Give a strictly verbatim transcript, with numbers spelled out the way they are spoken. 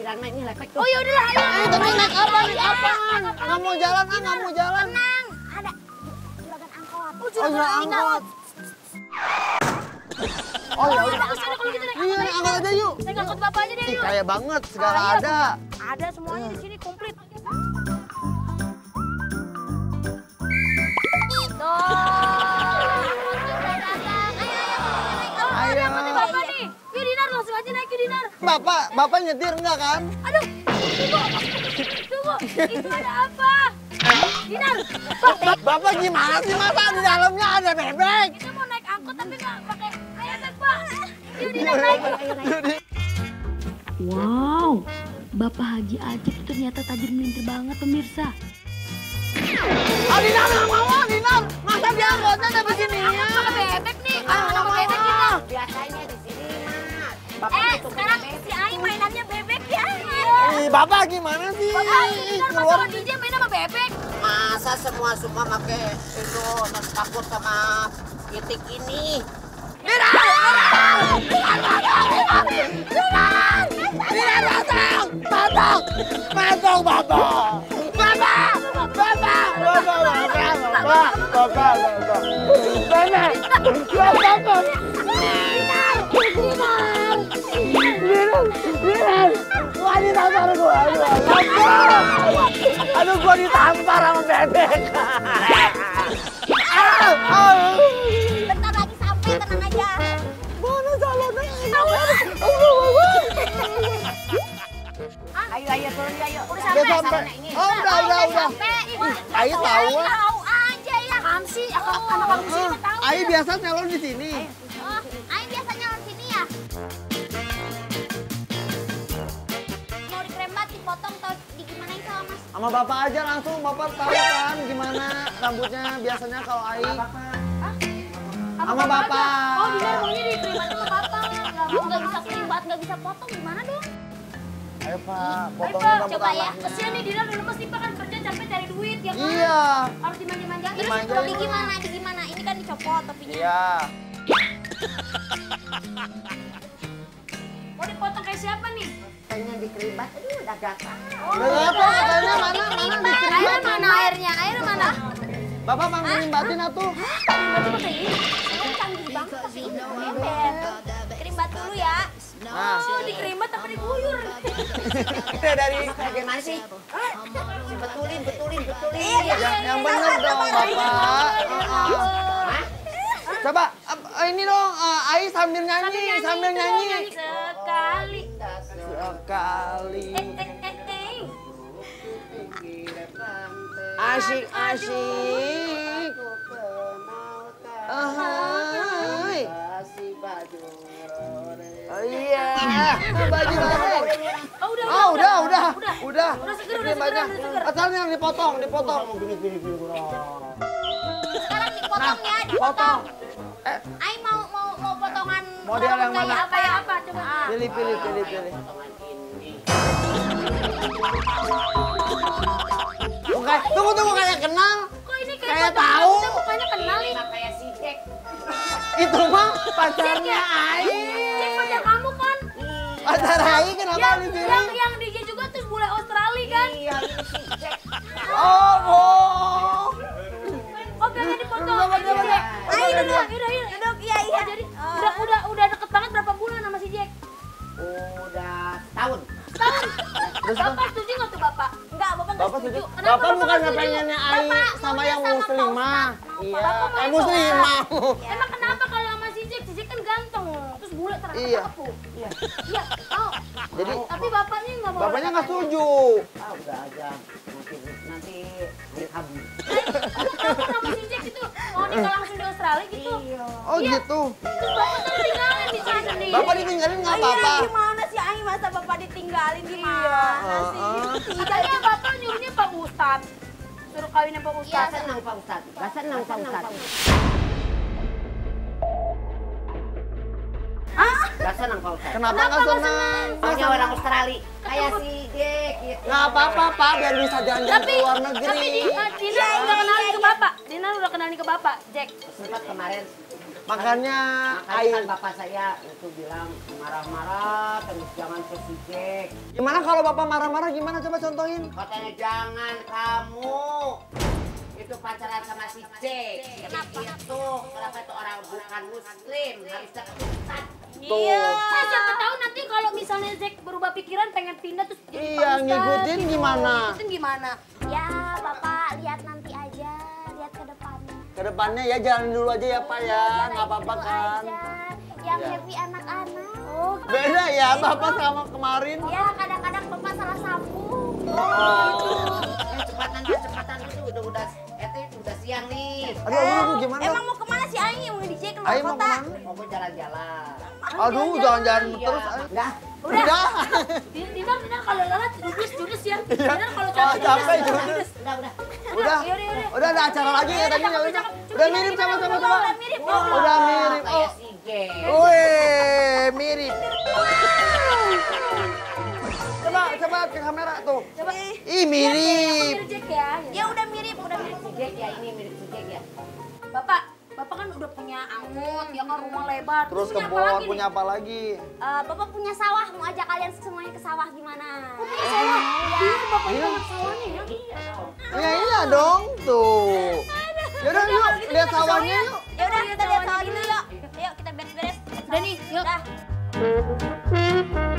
bilang naik ini lepek tuh. Oh ya udahlah, ayo. Eh, tapi naik apa? Naik apa? Nggak mau jalan, ah nggak mau jalan. Tenang, ada juragan angkot. Oh, Oh, juragan angkot. Oh, ya udah. Bagus ada kalau gitu naik Iya, naik angkot aja yuk. Naik angkot bapak aja deh, Ih, yuk. kaya banget, segala Ah, iya, ada. Ada semuanya di sini komplit. Ayo. Bapak nih, yuk Dinar langsung aja naik yuk Dinar. Bapak, bapak nyetir enggak kan? Aduh, tunggu, tunggu, itu ada apa? Dinar, Bapak, Bapak gimana sih, masa di dalamnya ada bebek? kita mau naik angkot tapi nggak pakai ayat Pak. Yuk Dinar naik. Wow, Bapak Haji Ajib itu ternyata tajir melintir banget pemirsa. Ah, Dinar nggak mau, ah, Dinar. Masa di angkotnya ada beginian? Pakai bebek nih, Ah, kalau nggak pakai bebek mau, kita. ah. Biasanya di sini mah. Bapak Eh, tuh sekarang punya si Ai mainannya bebek ya. Ih, Bapak gimana sih? Bapak, Ih, Dinar pas keluar. kalau D J main sama bebek. Masa semua suka pakai itu terus takut sama titik ini. Dinar datang, datang, datang Bapak. Bapak, Bapak, Bapak, Bapak, Bapak, Bapak, Bapak. Bebek, Bapak, Bapak. Dinar, Dinar, Dinar, Dinar. Wah, ditampar gua, aduh, aduh. Aduh, gua ditampar sama bebek. Aduh, aduh. Bentar lagi sampai, tenang aja. Mana jalannya? Ayo ayo turun ya, ayo. Udah Udah sampai, sampai. ini. Oh, udah, udah, udah. Sampai. Ayo tahu. Ayo tahu aja ya. Kamsi, aku anak kamu sih Oh, tahu. Ayo biasa nyalon di sini. Oh, Ayo biasanya orang sini ya. Mau dikrembat, dipotong atau digimanain sama Mas? Sama bapak aja langsung, bapak tahu kan gimana rambutnya biasanya kalau Ai. Sama bapak. aja. Oh, Dinar maunya dikrembat sama bapak. Nggak nggak bisa krembat, nggak bisa potong gimana dong? Ayo Pak, Ayo potongin Pak, rambut coba ya. anaknya. Kesian nih Dinar dulu pasti Pak kan kerja capek cari duit ya kan? Iya. Harus dimanja-manjain. Terus Dimanjain. kalau di gimana? Di gimana? Ini kan dicopot topinya. Iya. Mau dipotong kayak siapa nih? Kayaknya dikeribat, aduh udah gatal. Udah apa? Katanya mana? Mana Airnya dikeribat? mana airnya? Air mana? Bapak panggilin batin atuh. Berarti pakai ini. Kamu canggih banget pakai ini. Ember. Kerimbat dulu ya. Nah. Oh, dikerimbat tapi diguyur. Dari Bagaimana sih? Betulin, betulin, betulin. yang, yang bener dong Bapak. Hah? Coba eh, ini dong, eh, Ai sambil nyanyi, sambil nyanyi. Sekali. Sekali. Eh, eh, eh, eh. Asik, asik. Ahai. Oh iya. Baju bareng. Oh, udah, Oh, udah, udah. Udah. Udah. Udah seger, Ini udah seger, banyak. udah seger. Asalnya yang dipotong, dipotong. Sekarang dipotong Nah, ya, dipotong. potong. Eh, Ai mau mau mau potongan Model yang kayak mana? apa ya apa coba. pilih, pilih, pilih, pilih. Oke, tunggu, tunggu kayak kenal. Kok ini kayak, Kayak potongan tahu. kita mukanya kenal nih. Kayak si Jack. Itu mah pacarnya Ai. Cek pacar kamu kan? Pacar Ai kenapa Yang di sini? yang yang D J juga tuh bule Australia kan? Iya, ini si Jack. Oh, oh. Oh, pengen dipotong. Coba, coba, coba. Ayo udah udah udah udah iya iya. Jadi udah udah udah deket banget berapa bulan sama si Jack? Udah tahun. Tahun. Bapak setuju nggak tuh Bapak? Enggak, Bapak nggak Bapak setuju. setuju. Kenapa Bapak bukan nggak setuju? pengennya Ai Bapak sama maunya yang sama Pak muslimah. Ustadz. Iya, Bapak mau eh itu, muslimah. Emang kenapa kalau sama si Jack? Si Jack kan ganteng, terus bule ternyata Iya. kepu. Iya. Iya. Oh. Jadi Tapi bapaknya nggak mau. bapaknya nggak setuju. Ah, udah aja. Nanti nanti dikabur. Terus kenapa sama si Jack itu mau nikah langsung di Australia gitu? Oh Iya. gitu. Terus bapak kan tinggalin di sini sendiri. Bapak ditinggalin nggak Iya, apa-apa. gimana sih Ai masa bapak ditinggalin gimana sih? Heeh. Katanya bapak nyuruhnya Pak Ustadz. Suruh kawinnya Pak Gak Ustadz. senang Pak Ustadz. Gak senang Pak Ustadz. Gak senang Pak Ustadz. Kenapa nggak senang? Maunya orang Australia. Kayak si Jack gitu. Nggak apa-apa Pak, biar bisa jalan-jalan Tapi, ke luar negeri. tapi di, uh, Dina udah kenalin ke bapak. Dina udah kenalin ke bapak, Jack. Sempat kemarin Makanya Makanya Ai. kan bapak saya itu bilang marah-marah terus jangan ke si Jack. Gimana kalau bapak marah-marah gimana? Coba contohin. Katanya jangan kamu itu pacaran sama si Jack. Kenapa? Itu kenapa itu orang bukan muslim harusnya ketutupan. Iya. Nah, siapa tahu nanti kalau misalnya Zack berubah pikiran pengen pindah terus jadi Iya, Pak Ustadz ngikutin gitu. gimana? Ngikutin gimana? Ya, Bapak lihat nanti aja, lihat ke depannya. Kedepannya ya jalan dulu aja ya Pak ya, Jalan nggak apa-apa dulu kan. aja. Yang Iya. happy anak-anak. Oh, Beda ya Bapak sama kemarin. ya kadang-kadang Bapak salah sambung. Oh. Eh, cepatan dah, cepatan itu udah udah itu udah siang nih. Aduh, aduh, aduh, gimana? Emang mau kemana sih Aing yang mau di Jack keluar Ayo mau kota? kemana? Mau gue jalan-jalan. Aduh, jalan-jalan Iya. terus. Ai. Udah. Udah. Dinar, Dinar kalau lelah jurus jurus ya. Iya. Dinar kalau Oh, capek capek jurus. jurus. Udah, udah. Udah. Yaudah, yaudah. Udah ada acara lagi ya tadi. cakep, Udah, cakep. udah mirip sama-sama coba. Udah mirip. Udah mirip. Kayak Oh. si Jack. Wih, mirip. Coba, coba ke kamera tuh. Coba. Ih, mirip. Mirip Jack ya. Ya udah mirip, udah mirip. Si Jack ya ini mirip si Jack ya. Bapak, Bapak kan udah punya angkot, ya kan rumah lebar. Terus punya apa kebun, lagi nih? punya apa lagi? Eh, Bapak punya sawah, mau ajak kalian semuanya ke sawah gimana? Punya sawah. Iya, Bapak itu anak sawahnya ya. Ya iya dong, tuh. Yaudah yuk, lihat sawahnya yuk. Ya udah kita lihat sawah dulu yuk. Yuk kita beres-beres. Udah nih, yuk. Dah.